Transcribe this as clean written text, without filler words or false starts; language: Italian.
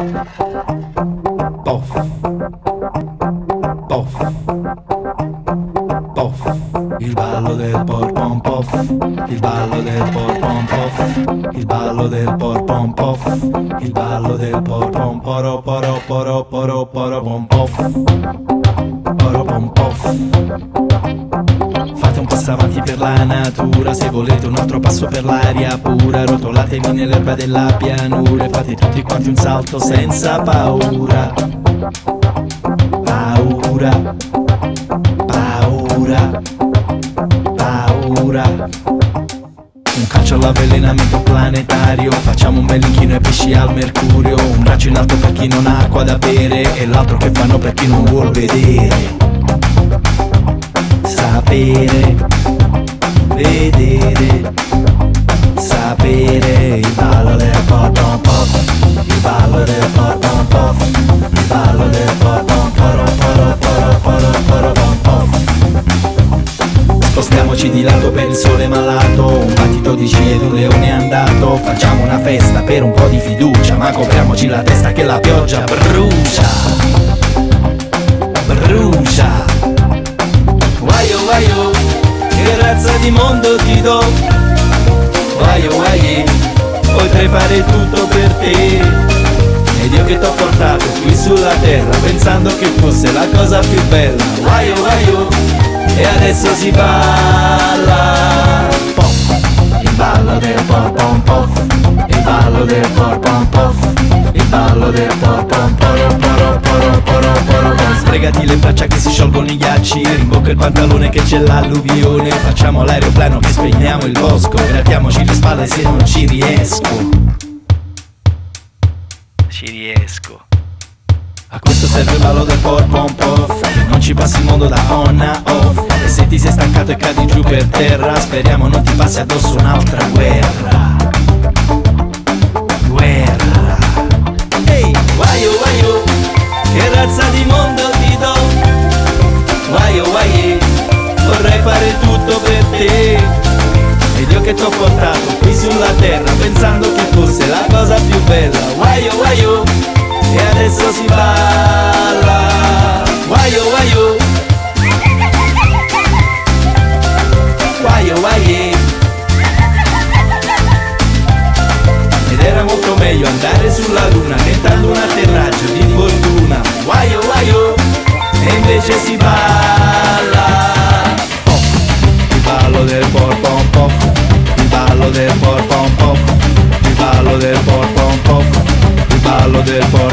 Pof, pof, pof. Il ballo del porpon pof, il ballo del porpon pof, il ballo del porpon pof, il ballo del porpon poro poro poro poro poro pom pof, poro pom pof. Fate un passo avanti per la natura, se volete un altro passo per l'aria pura, rotolatemi nell'erba della pianura e fate tutti quanti un salto senza paura. Paura, paura, paura. Un calcio all'avvelenamento planetario, facciamo un bel inchino ai pesci al mercurio, un braccio in alto per chi non ha acqua da bere e l'altro che fanno per chi non vuol vedere. Sapere, vedere, sapere. Il ballo del porpon pof, il ballo del porpon pof, il ballo del porpon poro poro poro poro poro pom pof. Spostiamoci di lato per il sole malato, un battito di scie ed un leone è andato. Facciamo una festa per un po' di fiducia, ma copriamoci la testa che la pioggia brucia, brucia. Waio waio, che razza di mondo ti do. Waio waie, potrei fare tutto per te. Ed io che t'ho portato qui sulla terra pensando che fosse la cosa più bella. Waio waio, e adesso si balla. Pof, il ballo del porpon pof, il ballo del porpon pof, il ballo del porpon poro poro poro poro poro pom. Sfregati le braccia che si sciolgono i ghiacci, rimbocca il pantalone che c'è l'alluvione. Facciamo l'aeroplano che spegniamo il bosco, grattiamoci le spalle se non ci riesco. Ci riesco. A questo serve il ballo del porpon pof, che non ci passi il mondo da on a off. E se ti sei stancato e cadi giù per terra, speriamo non ti passi addosso un'altra guerra. Guerra. Ehi, hey, waio waio, che razza di mondo ti do. Waio waie, vorrei fare tutto per te. Ed io che t'ho portato qui sulla terra pensando che fosse la cosa più bella. Waio waio, e adesso si balla. Waio waio, waio waie. Ed era molto meglio andare sulla luna tentando un atterraggio di fortuna. Waio waio, e invece si balla. Pof, il ballo del porpon pof, il ballo del porpon pof, il ballo del porpon pof, il ballo del porpon.